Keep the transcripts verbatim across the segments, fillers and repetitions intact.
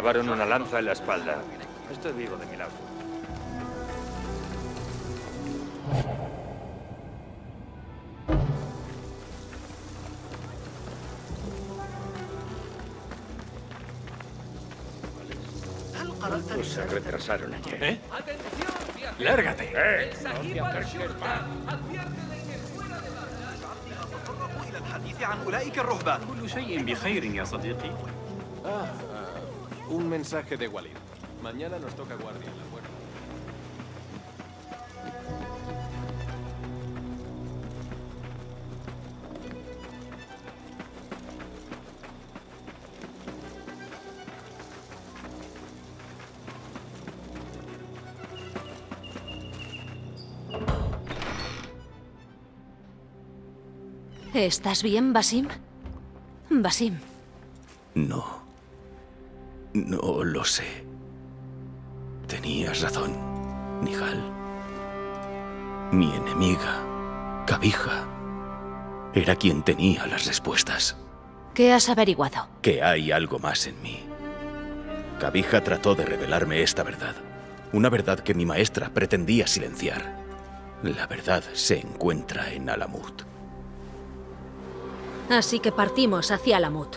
clavaron una lanza en la espalda. Estoy vivo de milagro. ¿Cuántos se retrasaron ayer? ¿Eh? ¡Lárgate! ¡Eh! كل شيء بخير يا صديقي. Ah, ah, un mensaje de Walid. Mañana nos toca guardia en la puerta. ¿Estás bien, Basim? Basim. No. No lo sé. Tenías razón, Nihal. Mi enemiga, Kabija, era quien tenía las respuestas. ¿Qué has averiguado? Que hay algo más en mí. Kabija trató de revelarme esta verdad. Una verdad que mi maestra pretendía silenciar. La verdad se encuentra en Alamut. Así que partimos hacia Alamut.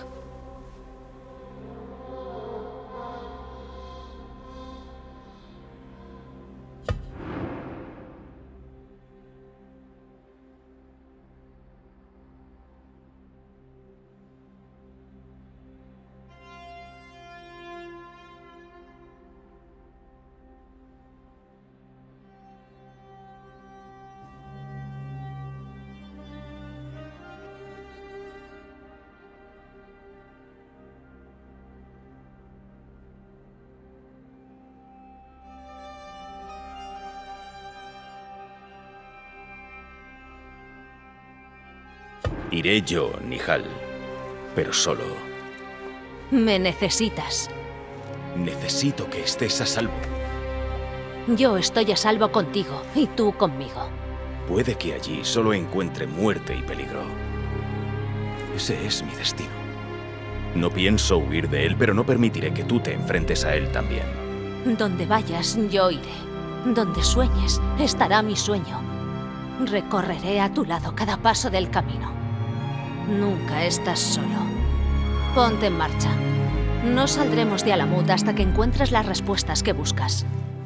Iré yo, Nihal, pero solo. Me necesitas. Necesito que estés a salvo. Yo estoy a salvo contigo y tú conmigo. Puede que allí solo encuentre muerte y peligro. Ese es mi destino. No pienso huir de él, pero no permitiré que tú te enfrentes a él también. Donde vayas, yo iré. Donde sueñes, estará mi sueño. Recorreré a tu lado cada paso del camino. Nunca estás solo. Ponte en marcha. No saldremos de Alamut hasta que encuentres las respuestas que buscas.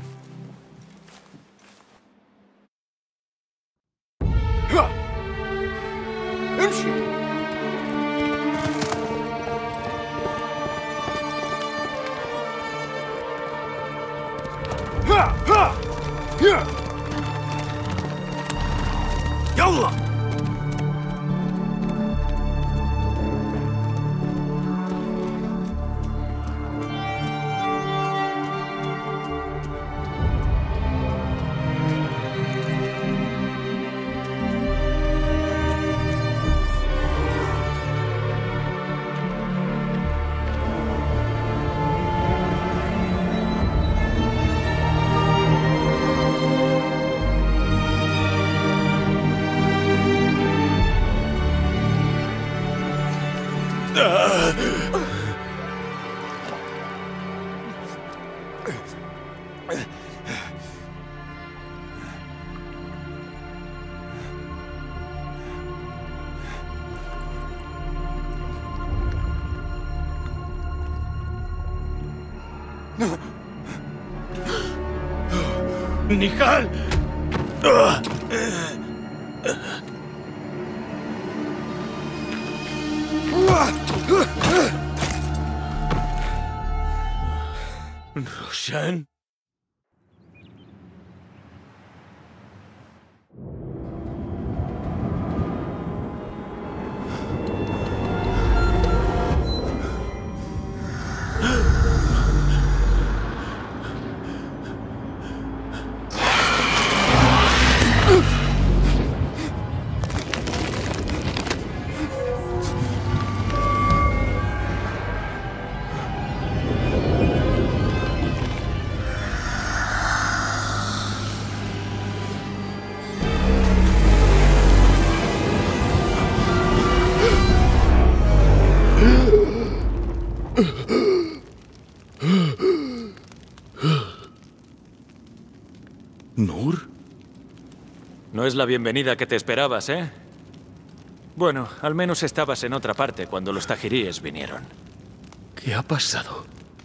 ¡Yallah! ¡Nihal! ¿Roshan? ¿Nur? No es la bienvenida que te esperabas, ¿eh? Bueno, al menos estabas en otra parte cuando los tajiríes vinieron. ¿Qué ha pasado?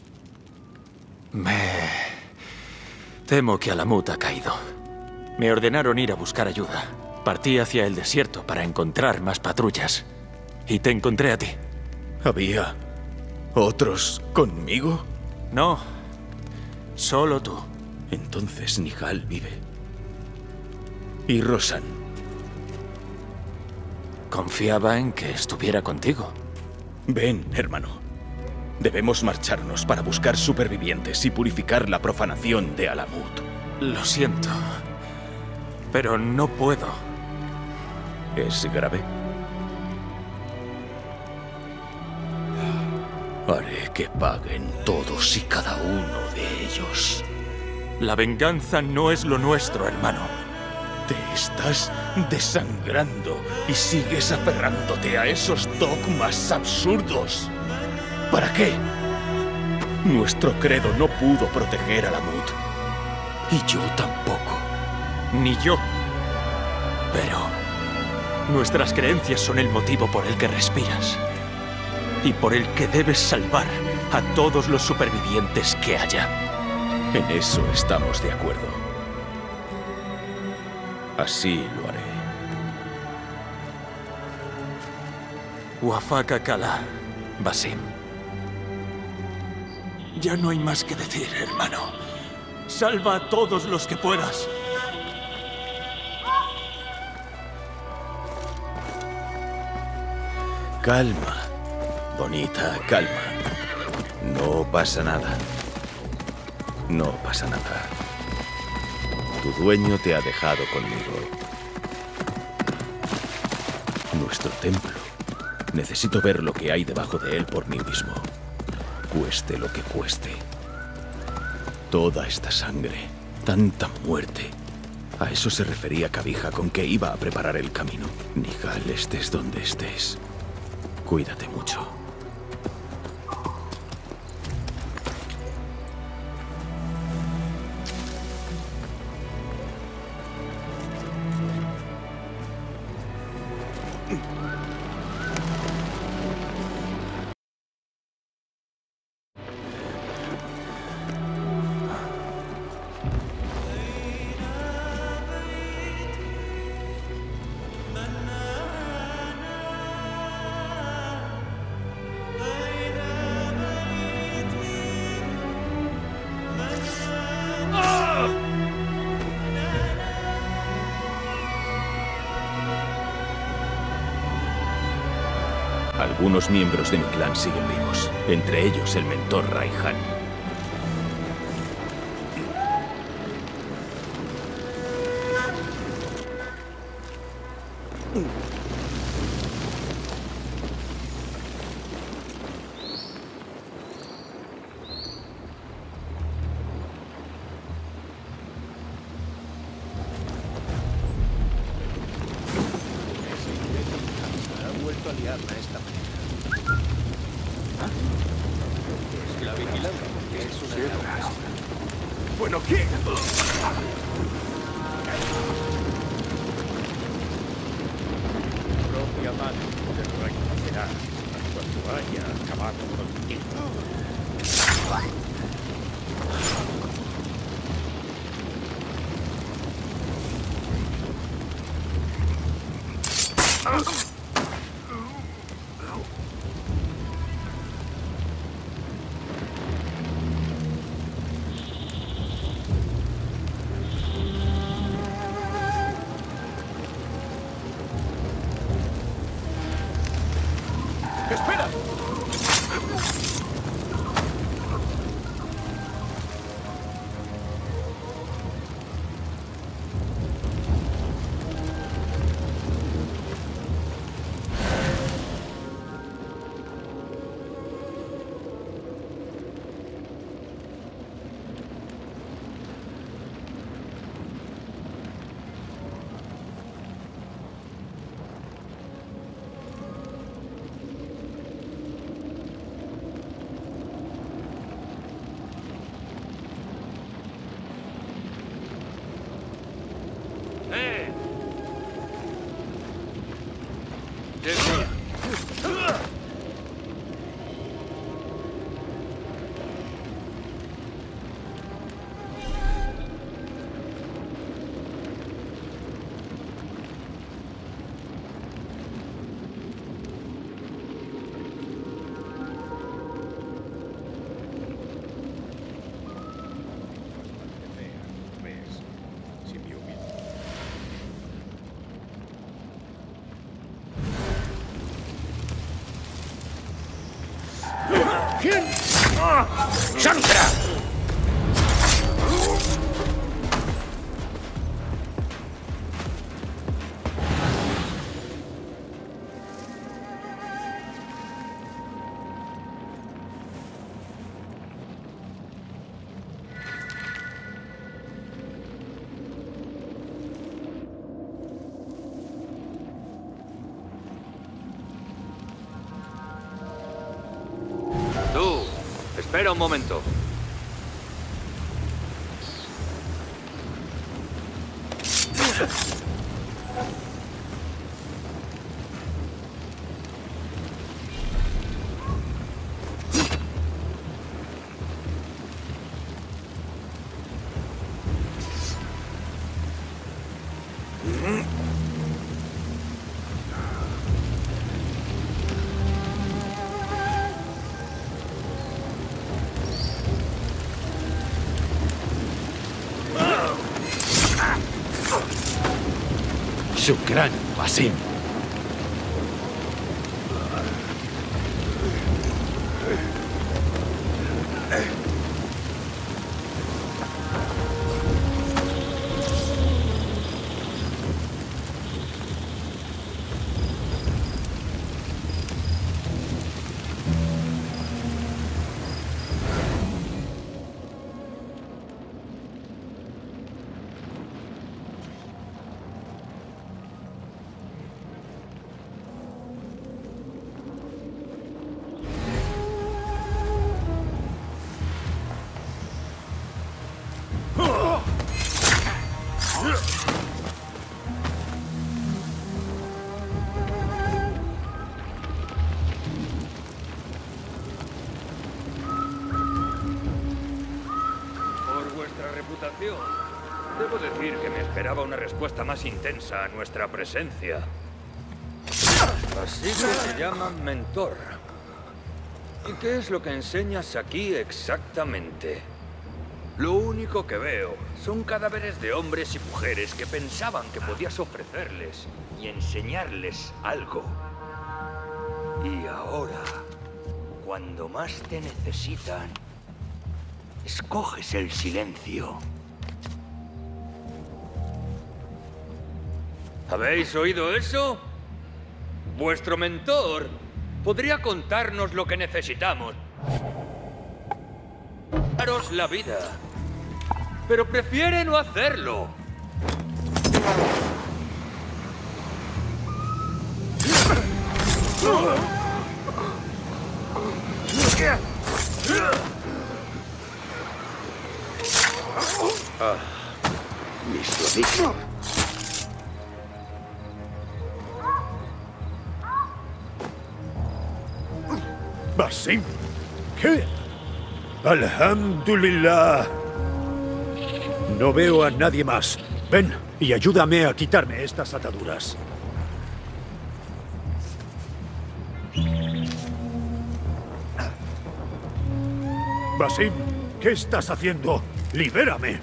Me... temo que Alamut ha caído. Me ordenaron ir a buscar ayuda. Partí hacia el desierto para encontrar más patrullas. Y te encontré a ti. ¿Había otros conmigo? No, solo tú. Entonces Nihal vive. ¿Y Rosan? Confiaba en que estuviera contigo. Ven, hermano. Debemos marcharnos para buscar supervivientes y purificar la profanación de Alamut. Lo siento, pero no puedo. ¿Es grave? Haré que paguen todos y cada uno de ellos. La venganza no es lo nuestro, hermano. Te estás desangrando y sigues aferrándote a esos dogmas absurdos. ¿Para qué? Nuestro credo no pudo proteger a Alamut. Y yo tampoco. Ni yo. Pero nuestras creencias son el motivo por el que respiras. Y por el que debes salvar a todos los supervivientes que haya. En eso estamos de acuerdo. Así lo haré. Wafaka Kala, Basim. Ya no hay más que decir, hermano. Salva a todos los que puedas. Calma, bonita, calma. No pasa nada. No pasa nada. Tu dueño te ha dejado conmigo. Nuestro templo. Necesito ver lo que hay debajo de él por mí mismo. Cueste lo que cueste. Toda esta sangre, tanta muerte. A eso se refería Kabija con que iba a preparar el camino. Nihal, estés donde estés. Cuídate mucho. Algunos miembros de mi clan siguen vivos, entre ellos el mentor Raihan. Ha vuelto a liarla esta mañana. La vigilancia, porque es una gran... Bueno, ¿qué? Propia madre te reconocerá cuando haya acabado contigo. ¡Espera! ¡Shankra! Tú, espera un momento. Shukran, Basim. Por vuestra reputación, debo decir que me esperaba una respuesta más intensa a nuestra presencia. Así que se llama mentor. ¿Y qué es lo que enseñas aquí exactamente? Lo único que veo son cadáveres de hombres y mujeres que pensaban que podías ofrecerles y enseñarles algo. Y ahora, cuando más te necesitan, escoges el silencio. ¿Habéis oído eso? Vuestro mentor podría contarnos lo que necesitamos. Daros la vida. Pero prefiere no hacerlo. Ah, mis rodillas. Basim, ¿qué? Alhamdulillah. No veo a nadie más. Ven y ayúdame a quitarme estas ataduras. Basim, ¿qué estás haciendo? ¡Libérame!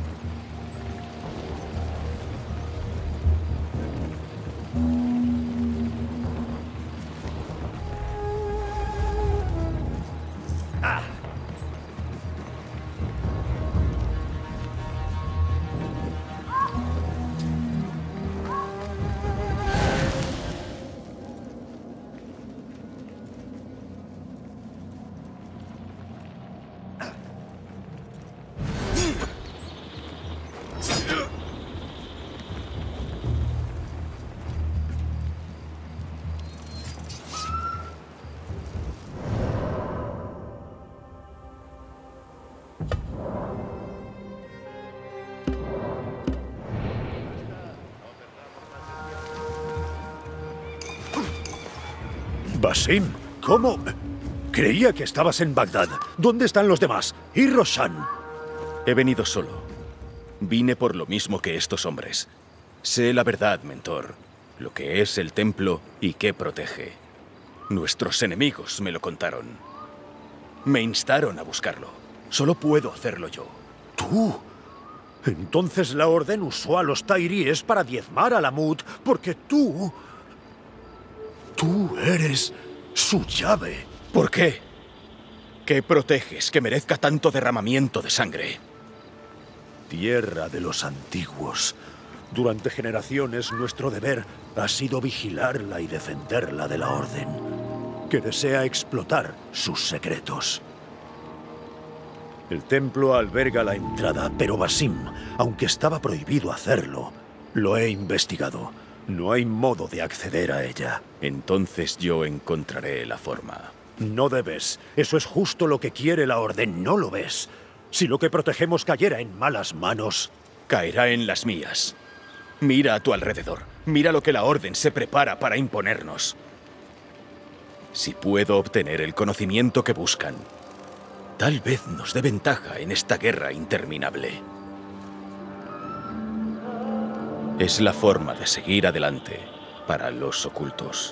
Basim, ¿cómo? Creía que estabas en Bagdad. ¿Dónde están los demás? ¿Y Roshan? He venido solo. Vine por lo mismo que estos hombres. Sé la verdad, mentor. Lo que es el templo y qué protege. Nuestros enemigos me lo contaron. Me instaron a buscarlo. Solo puedo hacerlo yo. ¿Tú? Entonces la orden usó a los tairíes para diezmar a Lamut, porque tú... Tú eres su llave. ¿Por qué? ¿Qué proteges que merezca tanto derramamiento de sangre? Tierra de los antiguos. Durante generaciones nuestro deber ha sido vigilarla y defenderla de la Orden, que desea explotar sus secretos. El templo alberga la entrada, pero Basim, aunque estaba prohibido hacerlo, lo he investigado. No hay modo de acceder a ella. Entonces yo encontraré la forma. No debes. Eso es justo lo que quiere la Orden, ¿no lo ves? Si lo que protegemos cayera en malas manos... Caerá en las mías. Mira a tu alrededor. Mira lo que la Orden se prepara para imponernos. Si puedo obtener el conocimiento que buscan, tal vez nos dé ventaja en esta guerra interminable. Es la forma de seguir adelante para los ocultos.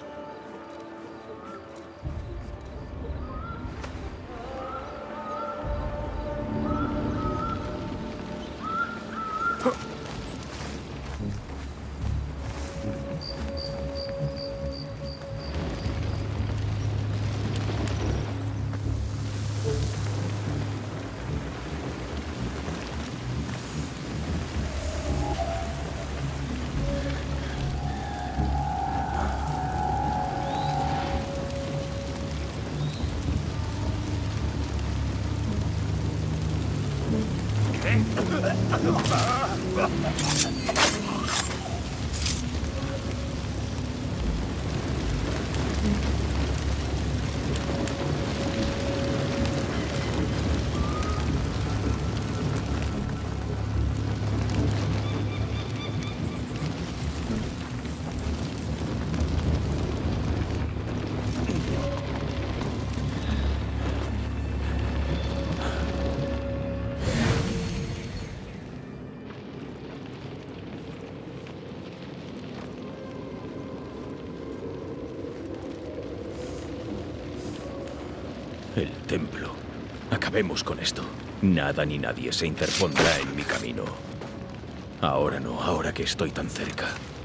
El templo. Acabemos con esto. Nada ni nadie se interpondrá en mi camino. Ahora no, ahora que estoy tan cerca.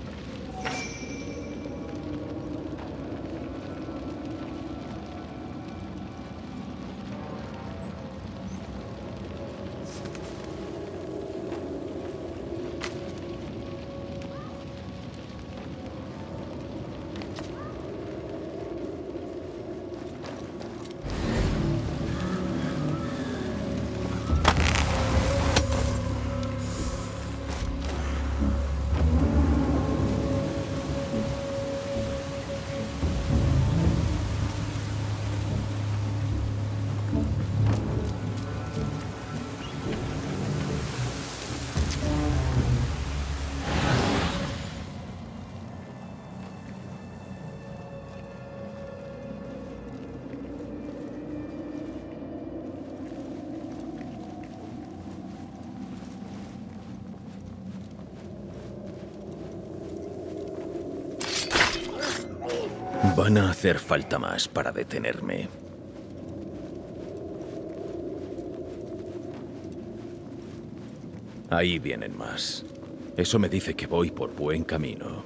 Van a hacer falta más para detenerme. Ahí vienen más. Eso me dice que voy por buen camino.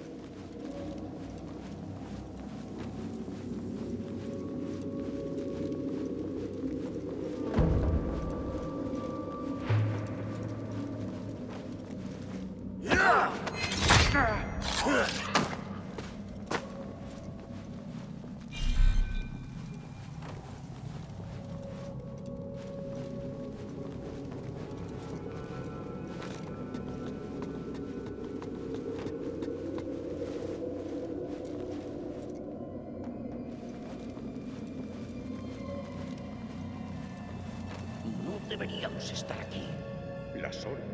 Deberíamos estar aquí. Las órdenes.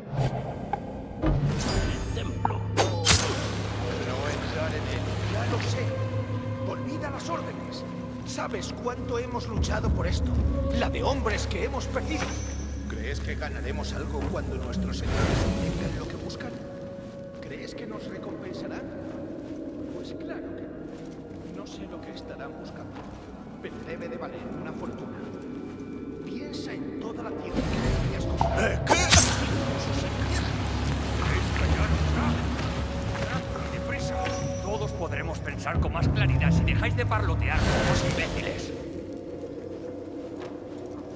El templo. No entrar en él. Ya lo sé. Olvida las órdenes. ¿Sabes cuánto hemos luchado por esto? La de hombres que hemos perdido. ¿Crees que ganaremos algo cuando nuestros señores obtengan lo que buscan? ¿Crees que nos recompensarán? Pues claro que no. No sé lo que estarán buscando, pero debe de valer una fortuna. Piensa en toda la tierra que deberías comprar. ¿Eh? ¿Qué? ¡Deprisa! Todos podremos pensar con más claridad si dejáis de parlotear como imbéciles.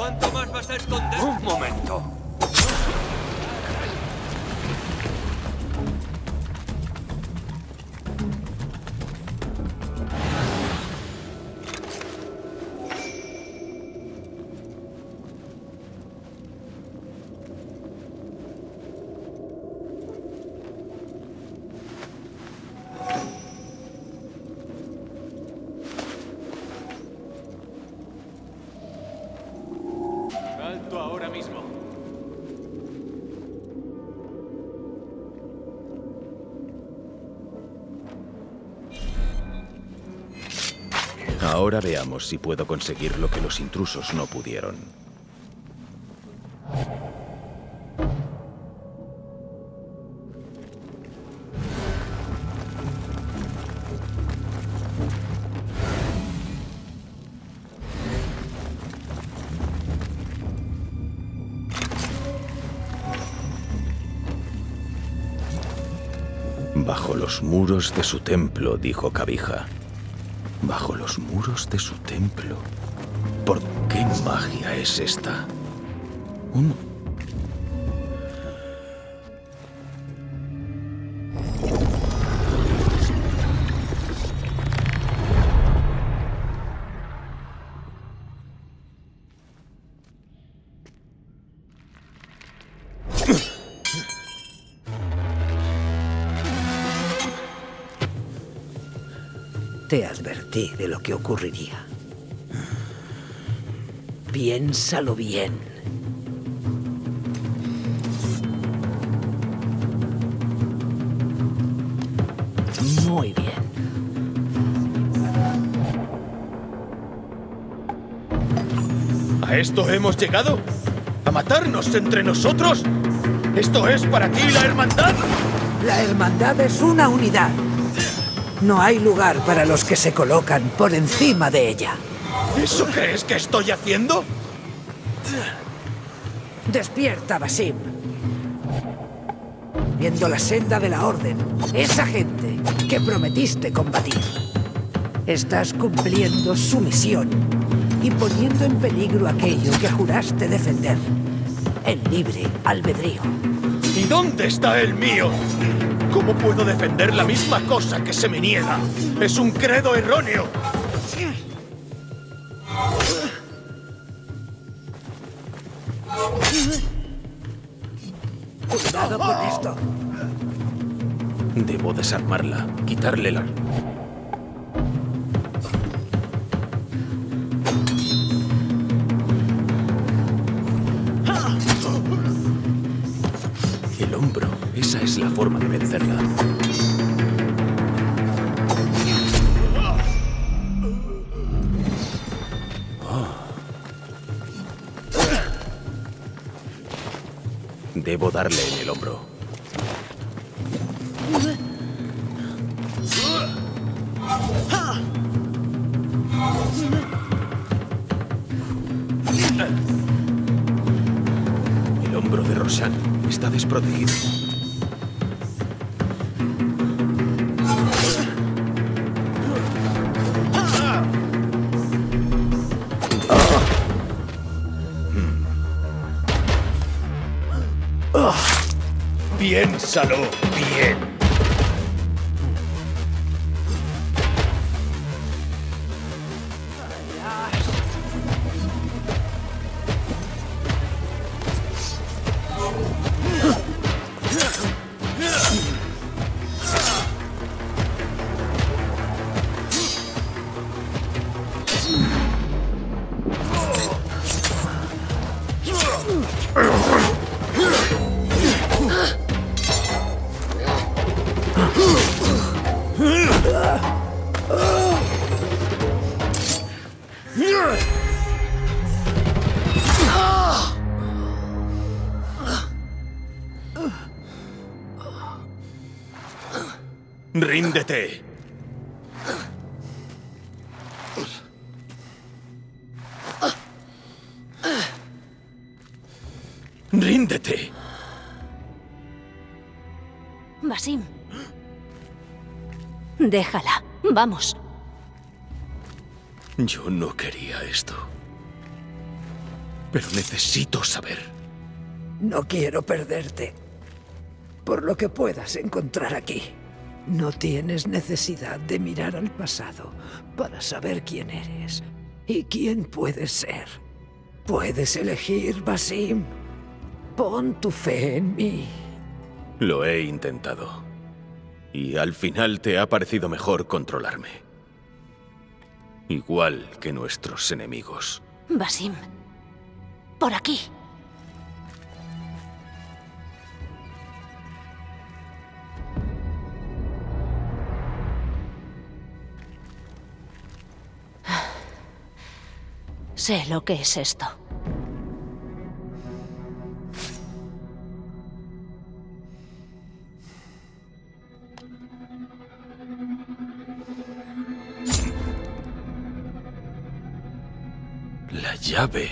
¿Cuánto más vas a esconder? Un momento. Alto ahora mismo. Ahora veamos si puedo conseguir lo que los intrusos no pudieron. Bajo los muros de su templo, dijo Kabija. Bajo los muros de su templo. ¿Por qué magia es esta? Un... Te advertí de lo que ocurriría. Piénsalo bien. Muy bien. ¿A esto hemos llegado? ¿A matarnos entre nosotros? ¿Esto es para ti la hermandad? La hermandad es una unidad. No hay lugar para los que se colocan por encima de ella. ¿Eso crees que estoy haciendo? Despierta, Basim. Viendo la senda de la Orden, esa gente que prometiste combatir. Estás cumpliendo su misión y poniendo en peligro aquello que juraste defender. El libre albedrío. ¿Y dónde está el mío? ¿Cómo puedo defender la misma cosa que se me niega? ¡Es un credo erróneo! Cuidado con esto. Debo desarmarla, quitarle la... El hombro. Esa es la forma de vencerla. Oh. Debo darle en el hombro. El hombro de Roshan está desprotegido. Piénsalo bien. Ríndete. Ríndete. Basim. Déjala. Vamos. Yo no quería esto. Pero necesito saber. No quiero perderte. Por lo que puedas encontrar aquí. No tienes necesidad de mirar al pasado para saber quién eres y quién puedes ser. Puedes elegir, Basim. Pon tu fe en mí. Lo he intentado. Y al final te ha parecido mejor controlarme. Igual que nuestros enemigos. Basim. Por aquí. Sé lo que es esto. La llave.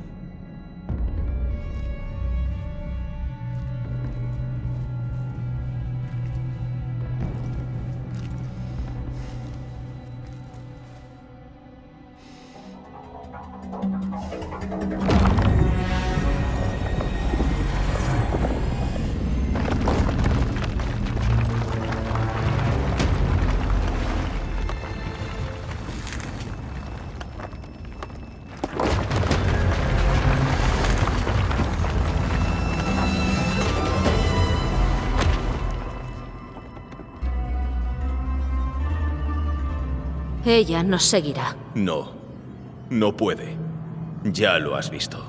Ella nos seguirá. No. No puede. Ya lo has visto.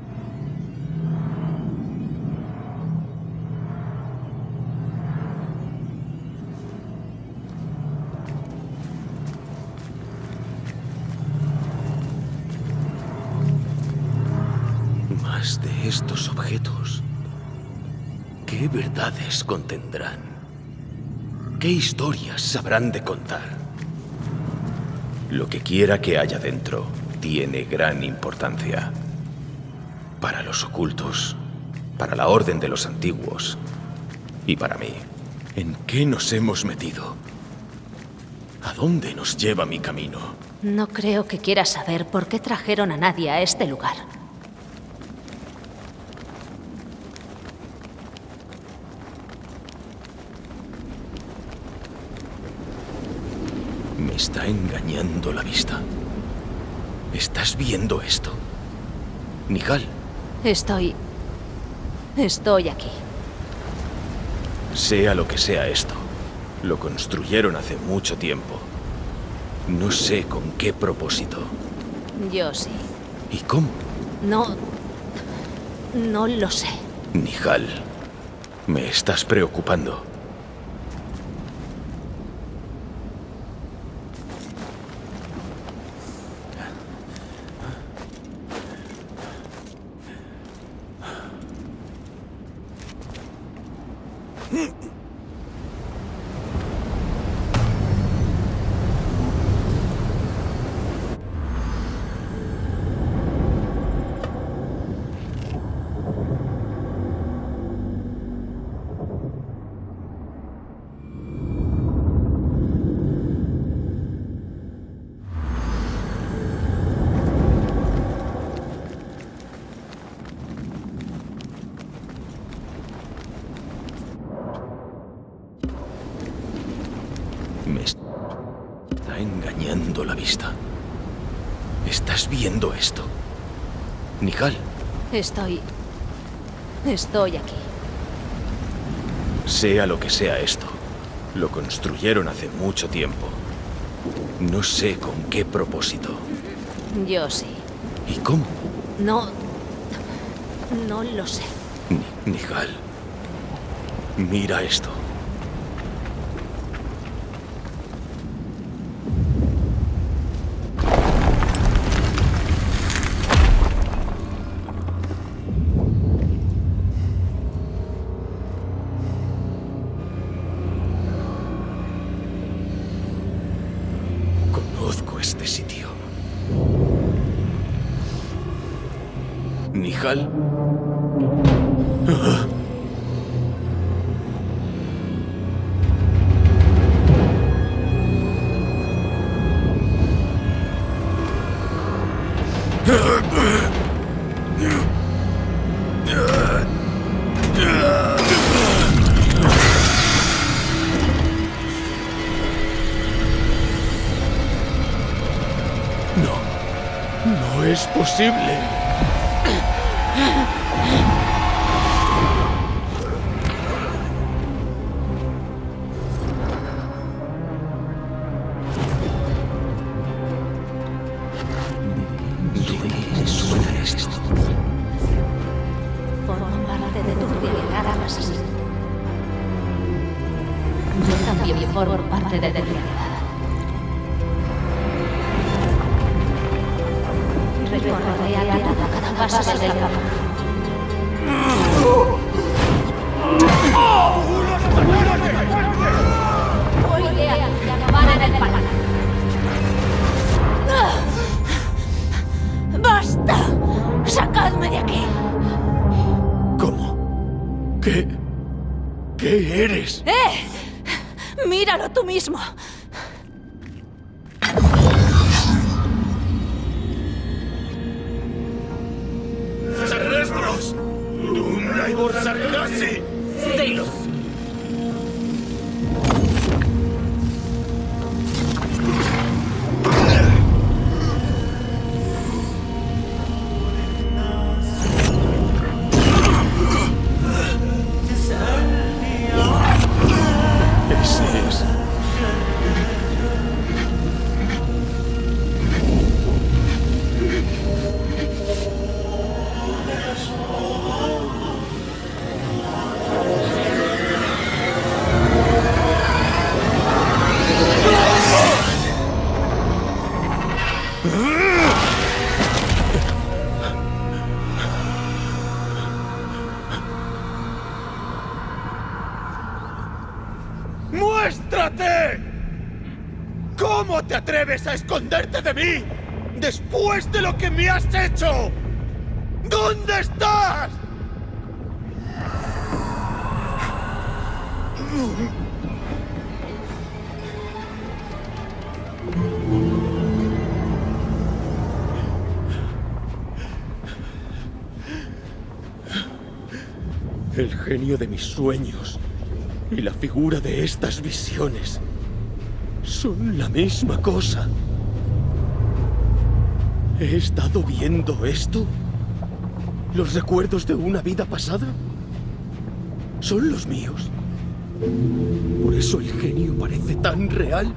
Más de estos objetos. ¿Qué verdades contendrán? ¿Qué historias sabrán de contar? Lo que quiera que haya dentro tiene gran importancia. Para los ocultos, para la Orden de los Antiguos y para mí. ¿En qué nos hemos metido? ¿A dónde nos lleva mi camino? No creo que quieras saber por qué trajeron a nadie a este lugar. Me está engañando la vista. ¿Estás viendo esto? Nihal. Estoy... Estoy aquí. Sea lo que sea esto, lo construyeron hace mucho tiempo. No sé con qué propósito. Yo sí. ¿Y cómo? No... No lo sé. Nihal, me estás preocupando. Me está engañando la vista. ¿Estás viendo esto? Nihal. Estoy... Estoy aquí. Sea lo que sea esto, lo construyeron hace mucho tiempo. No sé con qué propósito. Yo sí. ¿Y cómo? No... No lo sé. Ni- Nihal. Mira esto. Conozco este sitio. Nihal. Ah. posible? Suena esto. Forma parte de tu realidad, asesino. Yo también formo parte de tu realidad. Recorreré a tu lado cada paso del camino. Oiré a tu llamar en el palacio. ¡Basta! ¡Sacadme de aquí! ¿Cómo? ¿Qué? ¿Qué eres? ¡Eh! ¡Míralo tú mismo! ¡Sarrestros! ¡Dum Raibor Sargasi! ¡Zeilos! Ese es. ¡Muéstrate! ¿Cómo te atreves a esconderte de mí después de lo que me has hecho? ¿Dónde estás? El genio de mis sueños y la figura de estas visiones son la misma cosa. ¿He estado viendo esto? ¿Los recuerdos de una vida pasada? ¿Son los míos? ¿Por eso el genio parece tan real?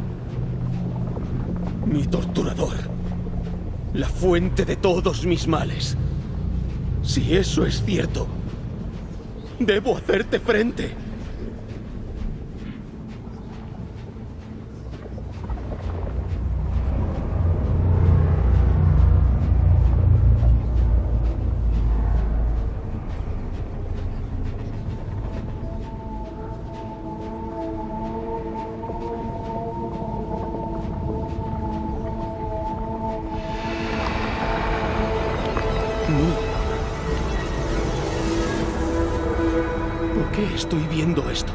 Mi torturador. La fuente de todos mis males. Si eso es cierto, debo hacerte frente. ¿Por qué estoy viendo esto?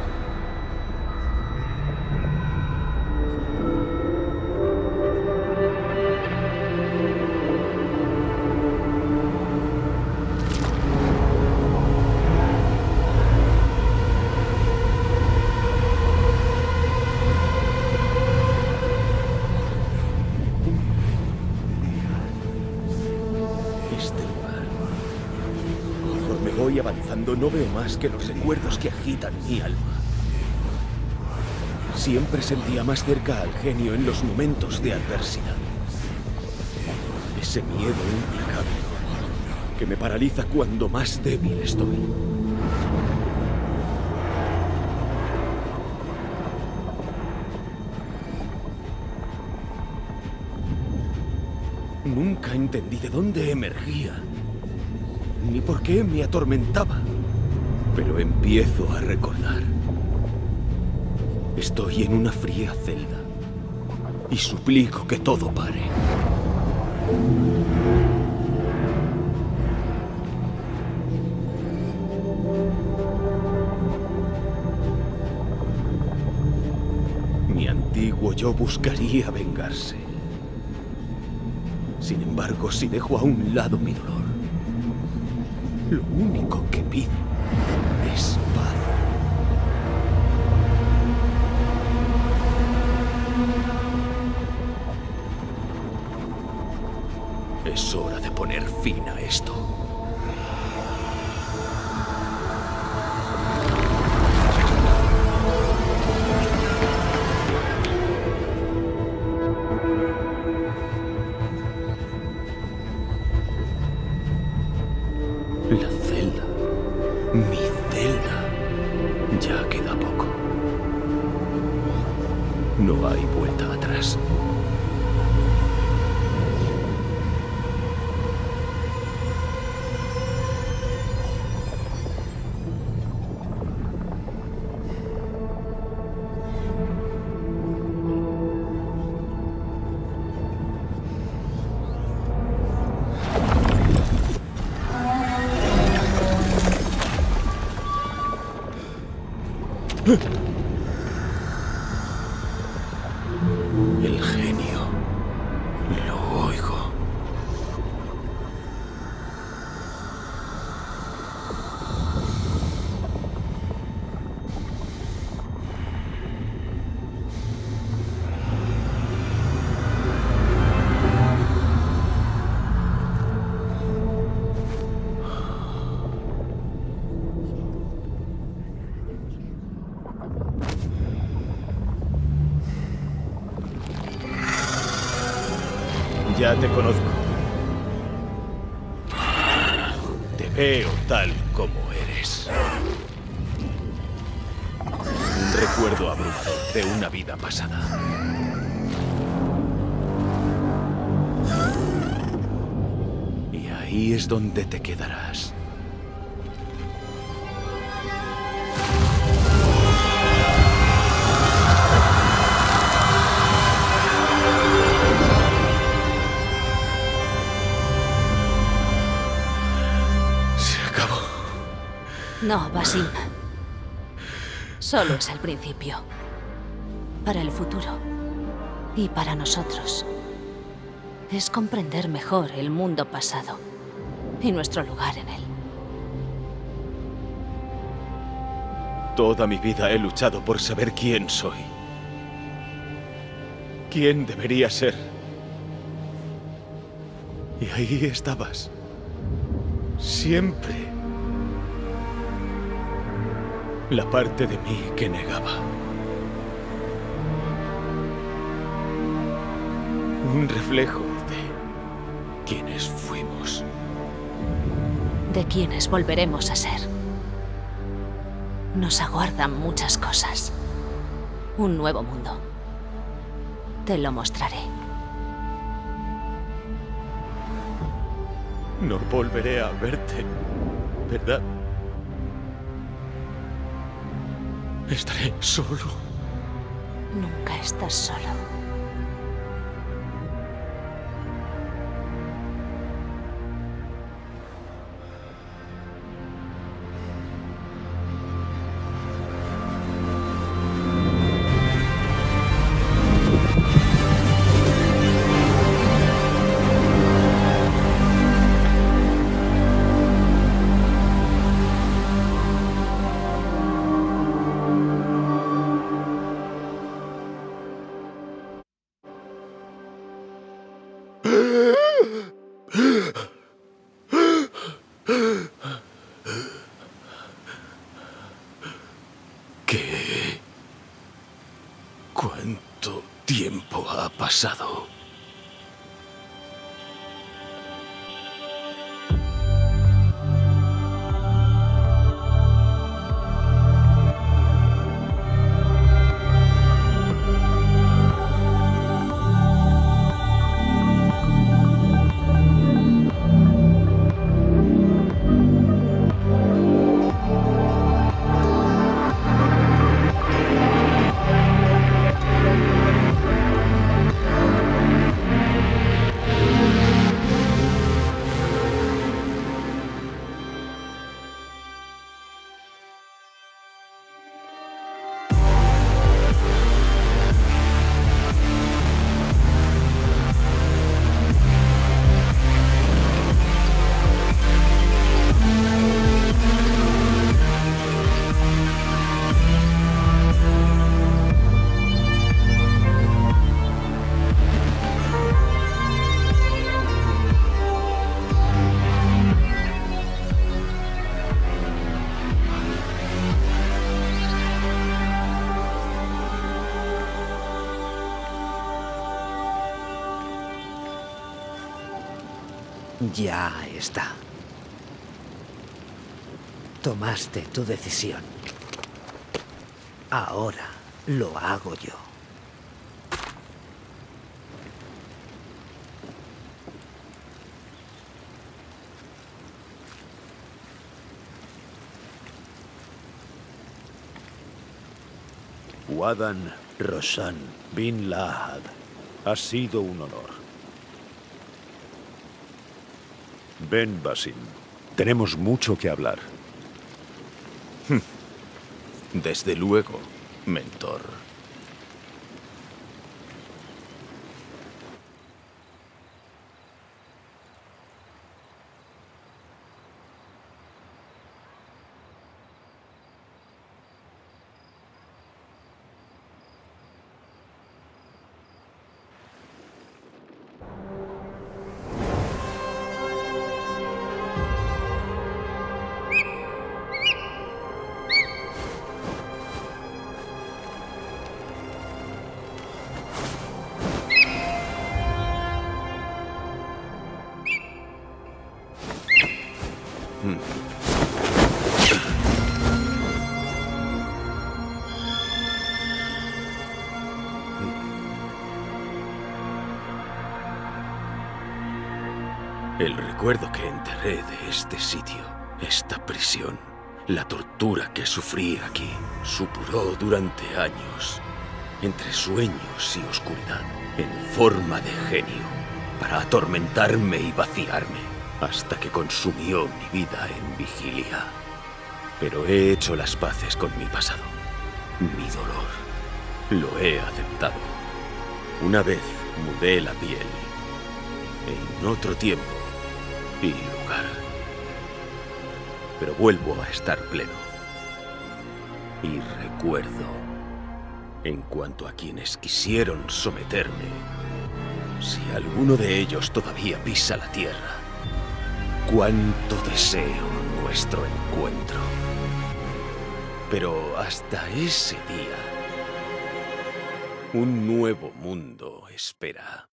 Voy avanzando, no veo más que los recuerdos que agitan mi alma. Siempre sentía más cerca al genio en los momentos de adversidad. Ese miedo implacable que me paraliza cuando más débil estoy. Nunca entendí de dónde emergía, ni por qué me atormentaba. Pero empiezo a recordar. Estoy en una fría celda y suplico que todo pare. Mi antiguo yo buscaría vengarse. Sin embargo, si dejo a un lado mi dolor, lo único que pido es paz. Es hora de poner fin a esto. La celda. Mi celda. Ya queda poco. No hay vuelta atrás. El genio. Lo oigo. Ya te conozco. Te veo tal como eres. Un recuerdo abrupto de una vida pasada. Y ahí es donde te quedarás. No, Basim. Solo es el principio. Para el futuro. Y para nosotros. Es comprender mejor el mundo pasado. Y nuestro lugar en él. Toda mi vida he luchado por saber quién soy. ¿Quién debería ser? Y ahí estabas. Siempre. La parte de mí que negaba. Un reflejo de quienes fuimos. De quienes volveremos a ser. Nos aguardan muchas cosas. Un nuevo mundo. Te lo mostraré. No volveré a verte, ¿verdad? Estaré solo. Nunca estás solo. ¿Qué? ¿Cuánto tiempo ha pasado? Ya está. Tomaste tu decisión. Ahora lo hago yo. Wadan Roshan bin Lahad, ha sido un honor. Ven, Basim. Tenemos mucho que hablar. Desde luego, mentor. El recuerdo que enterré de este sitio, esta prisión, la tortura que sufrí aquí, supuró durante años, entre sueños y oscuridad, en forma de genio, para atormentarme y vaciarme, hasta que consumió mi vida en vigilia. Pero he hecho las paces con mi pasado, mi dolor. Lo he aceptado. Una vez mudé la piel, en otro tiempo y lugar. Pero vuelvo a estar pleno. Y recuerdo, en cuanto a quienes quisieron someterme, si alguno de ellos todavía pisa la tierra, cuánto deseo nuestro encuentro. Pero hasta ese día, un nuevo mundo espera.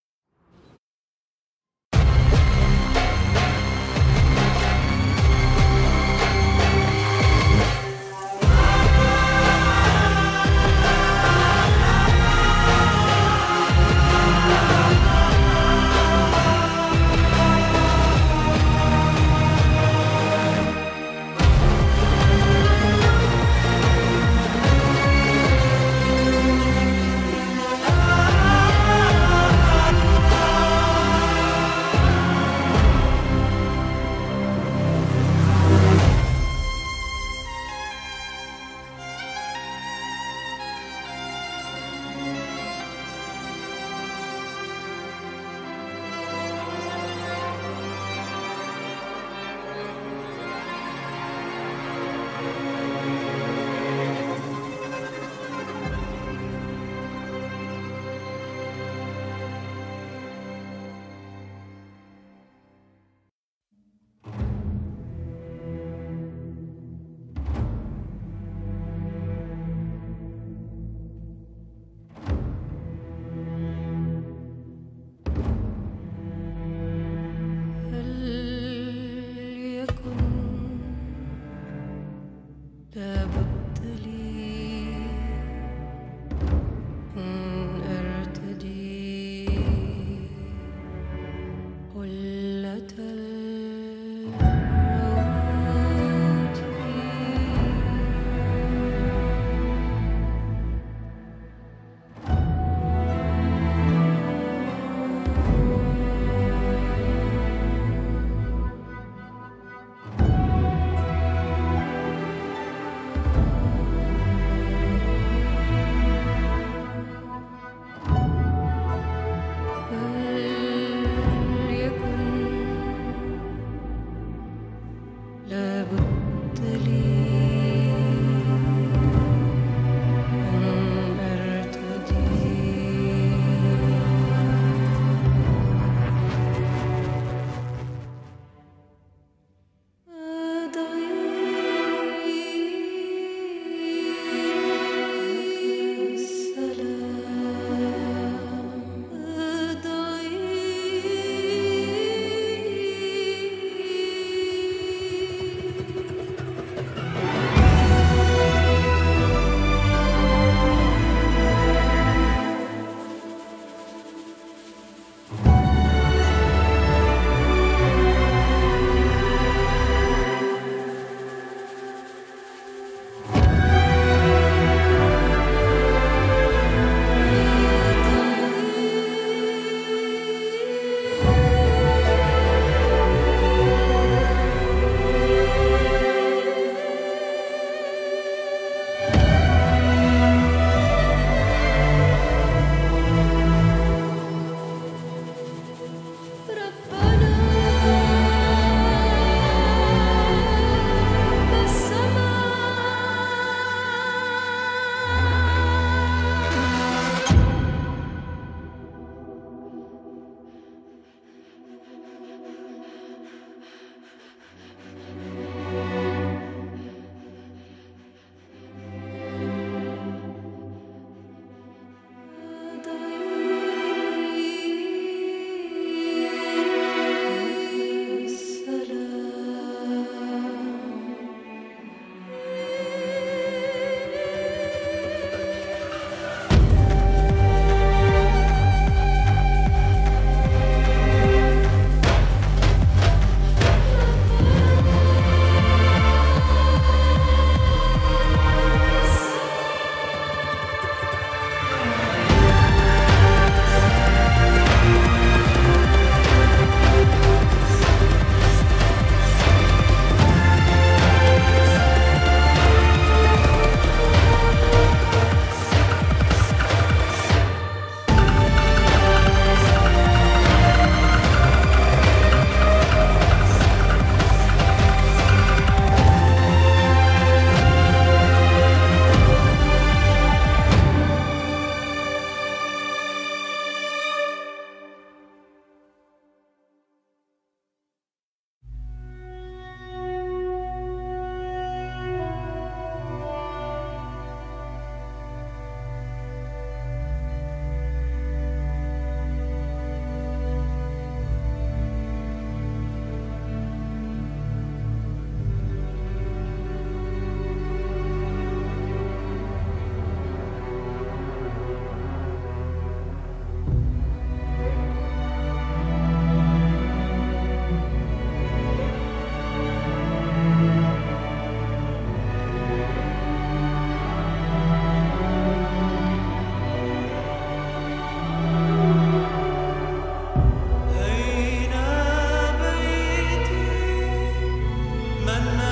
and